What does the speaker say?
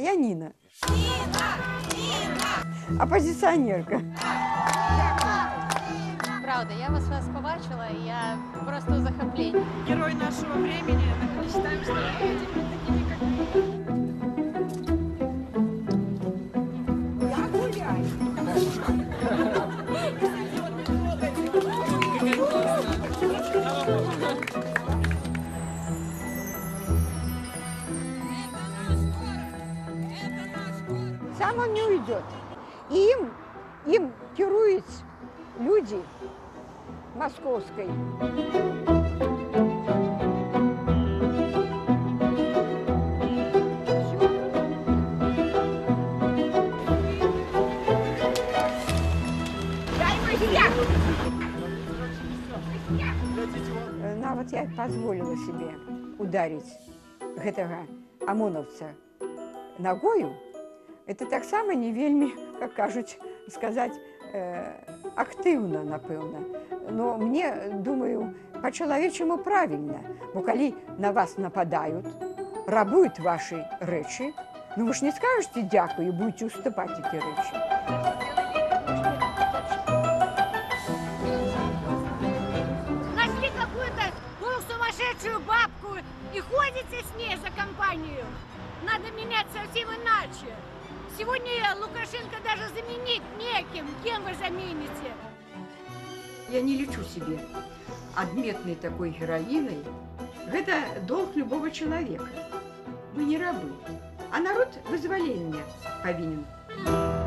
Я Нина. Оппозиционерка. Правда, я вас побачила, и я просто в захоплении. Герой нашего времени, мы считаем, что мы хотим быть такими, как вы. Я гуляю. Сам он не уйдет. И им керуют люди московской. Вот я позволила себе ударить гэтага ОМОНовца ногою. Это так само не вельмі, как кажуть, сказать, активно, напэўна. Но мне, думаю, по-человечему правильно. Бо коли на вас нападают, рабуют ваши речи, ну вы ж не скажете дякую и будете уступать эти речи. Нашли какую-то полусумасшедшую бабку и ходите с ней за компанию. Надо менять совсем иначе. Сегодня Лукашенко даже заменить неким. Кем вы замените? Я не лечу себе отметной такой героиной. Это долг любого человека. Мы не рабы. А народ вызволения повинен.